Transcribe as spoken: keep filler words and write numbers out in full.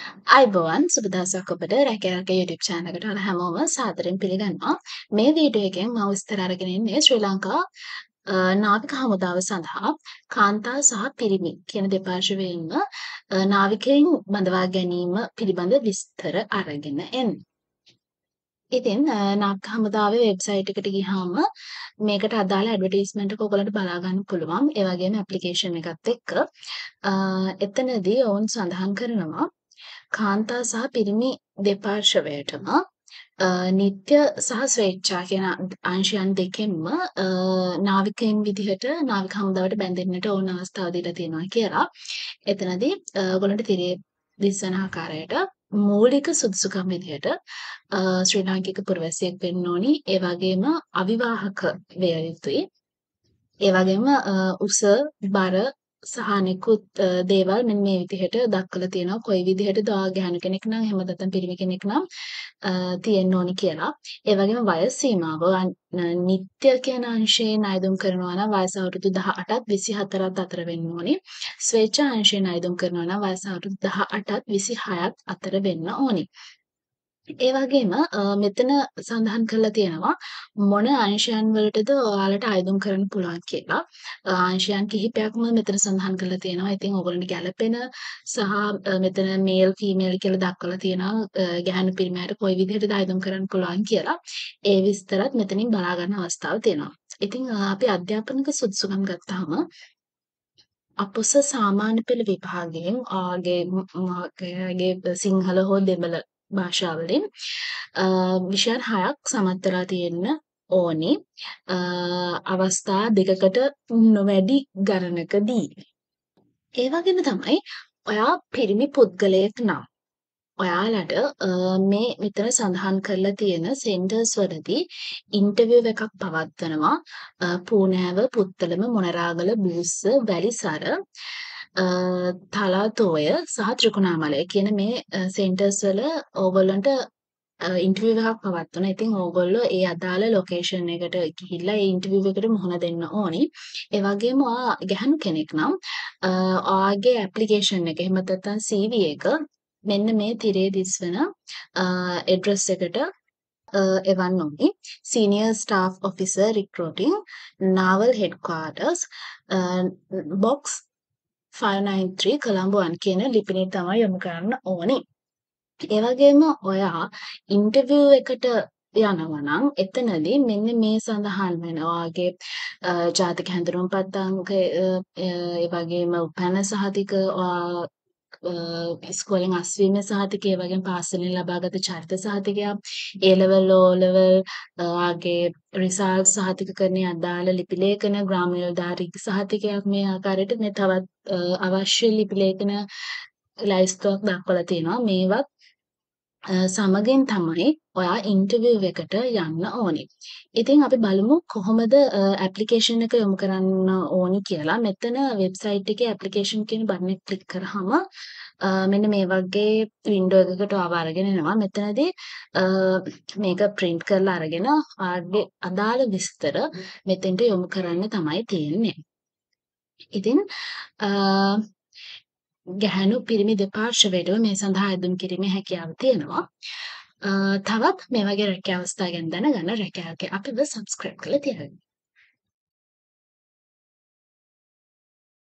අයිබෝවන් සුබ දවසක් ඔබට රැකියාවක YouTube channel එකට ඔයාලා හැමෝම සාදරයෙන් පිළිගන්නවා. මේ වීඩියෝ එකෙන් මම විස්තර අරගෙන ඉන්නේ ශ්‍රී ලංකා අ, නාවික හමුදාව සඳහා කාන්තා සහ පිරිමි කියන දෙපාර්ශ්වයෙන්ම අ, නාවිකයින් බඳවා ගැනීම පිළිබඳ විස්තර අරගෙන එන්නේ. ඉතින් අ, නාවික හමුදාවේ වෙබ්සයිට් එකට ගියාම මේකට අදාළ ඇඩ්වර්ටයිස්මන්ට් එක ඔයගලන්ට බලා ගන්න පුළුවන්. ඒ වගේම ඇප්ලිකේෂන් එකත් එක්ක අ, එතනදී ඔවුන් සඳහන් කරනවා කාන්තා සහ පිරිමි දෙපාර්ශවයටම අ, නිත්‍ය සහ ස්වේච්ඡා කියන අංශයන් දෙකෙන්ම අ, නාවිකයින් විදිහට නාවික හමුදාවට බැඳෙන්නට ඕන අවස්ථාව දීලා තියෙනවා කියලා. එතනදී අ, ඔයගොල්ලන්ට තිරේ දිස්වන ආකාරයට මූලික සුදුසුකම් විදිහට අ, ශ්‍රී ලාංකික පුරවැසියෙක් වෙන්න ඕනි. ඒ වගේම අවිවාහක විය යුතුයි. ඒ වගේම අ, උස බර සහ අනෙකුත් අ, දේවල් මෙන්න මේ විදිහට දක්වලා තියෙනවා. කොයි විදිහටද ඔයා ගැහණු කෙනෙක් නම් එහෙම නැත්නම් පිරිමි කෙනෙක් නම් අ, තියෙන්න ඕනි කියලා. ඒ වගේම වයස් සීමාව අන්- නිත්‍ය කියන අංශයෙන් අයදුම් කරනවා නම් වයස අවුරුදු දහඅටත් විසිහතරත් අතර වෙන්න ඕනි. ස්වේච්ඡා අංශයෙන් අයදුම් කරනවා නම් වයස අවුරුදු දහඅටත් විසිහයත් අතර වෙන්න ඕනි. ඒ වගේම අ, මෙතන සඳහන් කරලා තියෙනවා මොන අංශයන් වලටද ඔයාලට අයදුම් කරන්න පුළුවන් කියලා. අ, අංශයන් කිහිපයක්ම මෙතන සඳහන් කරලා තියෙනවා. ඉතින් ඔයගොල්ලන්ට ගැළපෙන සහ අ, මෙතන මේල් ෆීමේල් කියලා දක්වලා තියෙනවා. අ, ගැහැණු පිරිමියට කොයි විදිහටද අයදුම් කරන්න පුළුවන් කියලා. ඒ විස්තරත් මෙතනින් බලා ගන්න අවස්ථාව තියෙනවා. ඉතින් අ, අපි අධ්‍යාපනික සුදුසුකම් ගත්තාම අපොස සාමාන්‍ය පෙළ විභාගයෙන් ආගේ මාගේ සිංහල හෝ දෙමළ භාෂාවලින් අ, විෂයන් හයක් සමත් වෙලා තියෙන්න ඕනි. අ, අවස්ථා දෙකකට නොවැඩි ගණනකදී. ඒ වගේම තමයි ඔයා පිරිමි පුද්ගලයෙක් නම් ඔයාලට අ, මේ මෙතන සඳහන් කරලා තියෙන සෙන්ටර්ස් වලදී ඉන්ටර්විව් එකක් පවත්වනවා. අ, පූනෑව, පුත්තලම, මොනරාගල, බූස්ස, වැලිසර, අ, තලාතෝය සහ ත්‍රිකුණාමලය කියන මේ සෙන්ටර්ස් වල ඕගොල්ලන්ට ඉන්ටර්විව් එකක් පවත්වනවා. ඉතින් ඕගොල්ලෝ ඒ අදාළ ලොකේෂන් එකට ගිහිල්ලා ඒ ඉන්ටර්විව් එකට මුහුණ දෙන්න ඕනි. ඒ වගේම ඔයා ගැහණු කෙනෙක් නම් අ, ඔයාගේ ඇප්ලිකේෂන් එක එහෙම නැත්නම් සී වී එක මෙන්න මේ තිරේ දිස්වන ඇඩ්‍රස් එකට අ, එවන්න ඕනි. Senior staff officer recruiting naval headquarters box five nine three Colombo one කියන ලිපිනේ තමයි යොමු කරන්න ඕනි. ඒ වගේම ඔයා ඉන්ටර්විව් එකට යනවා නම් එතනදී මෙන්න මේ සඳහන් වෙන ඔයාගේ අ, ජාතික හැඳුනුම්පත් අංක අ, ඒ වගේම උපැන්න සහතික ඔයා අ, ඉස්කෝලෙන් අස්වීම සහතිකය ඒ වගේම පාසලෙන් ලබාගත චරිත සහතිකයක් ඒ ලෙවල් ඕ ලෙවල් ඔයාගේ රිසල්ට් සහතිකකරණයේ අදාළ ලිපි ලේඛන ග්‍රාම නිලධාරී සහතිකයක් මේ ආකාරයට මේ තවත් අ, අවශ්‍ය ලිපි ලේඛන ලයිස්තුවක් දක්වලා තියෙනවා. මේවත් අ, සමගින් තමයි ඔයා ඉන්ටර්විව් එකට යන්න ඕනි. ඉතින් අපි බලමු කොහොමද ඇප්ලිකේෂන් එක යොමු කරන්න ඕනි කියලා. මෙතන වෙබ්සයිට් එකේ ඇප්ලිකේෂන් කියන බටන් එක ක්ලික් කරාම අ, මෙන්න මේ වගේ වින්ඩෝ එකකට ආව අරගෙන එනවා. මෙතනදී අ, මේක print කරලා අරගෙන ආගේ අදාළ විස්තර මෙතෙන්ට යොමු කරන්න තමයි තියෙන්නේ. ඉතින් අ, ගැහැණු පිරිමි දෙපාර්ශ්වයටම මේ සඳහා අයදුම් කිරීමේ හැකියාව තියෙනවා. අ, තවත් මේ වගේ රැකියා අවස්ථා ගැන දැනගන්න රැකියාවක අපිව සබ්ස්ක්‍රයිබ් කරලා තියාගන්න.